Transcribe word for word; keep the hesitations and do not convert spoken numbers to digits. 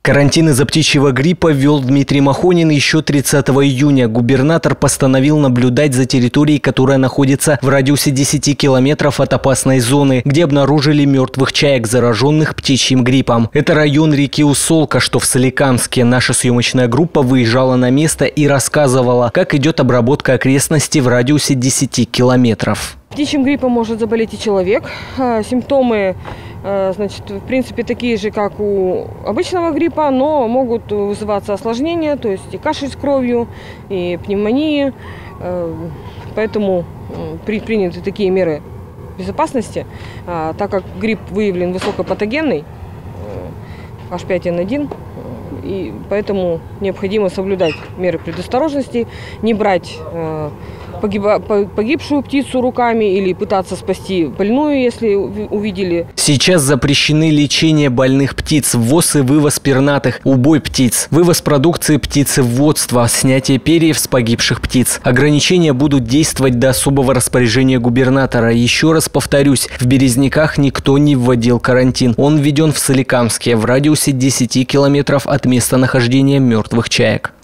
Карантин из-за птичьего гриппа ввел Дмитрий Махонин еще тридцатого июня. Губернатор постановил наблюдать за территорией, которая находится в радиусе десяти километров от опасной зоны, где обнаружили мертвых чаек, зараженных птичьим гриппом. Это район реки Усолка, что в Соликамске. Наша съемочная группа выезжала на место и рассказывала, как идет обработка окрестностей в радиусе десяти километров. Птичьим гриппом может заболеть и человек. Симптомы, значит, в принципе, такие же, как у обычного гриппа, но могут вызываться осложнения, то есть и кашель с кровью, и пневмонии. Поэтому предприняты такие меры безопасности, так как грипп выявлен высокопатогенный, эйч пять эн один, и поэтому необходимо соблюдать меры предосторожности, не брать погибшую птицу руками или пытаться спасти больную, если увидели. Сейчас запрещены лечение больных птиц, ввоз и вывоз пернатых, убой птиц, вывоз продукции птицеводства, снятие перьев с погибших птиц. Ограничения будут действовать до особого распоряжения губернатора. Еще раз повторюсь, в Березняках никто не вводил карантин. Он введен в Соликамске, в радиусе десяти километров от местонахождения мертвых чаек.